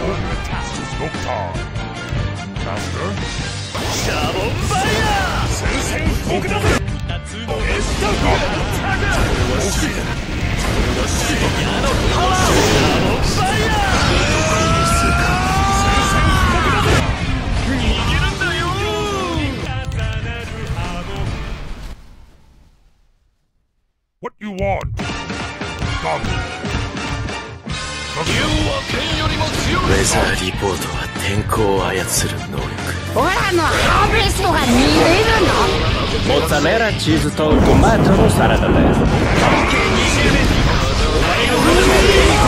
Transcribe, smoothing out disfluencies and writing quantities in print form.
ドクターマスターシャボンバイヤー戦線不国だぜ夏のエスタータガ矢のパワーシャボンバイヤー逃げるんだよ What you want? 竜は剣よりも強いウェザーリポートは天候を操る能力。 オラのハーベストが見れるの？ モッツァレラチーズとトマトのサラダだよ。 半径20メートルお前の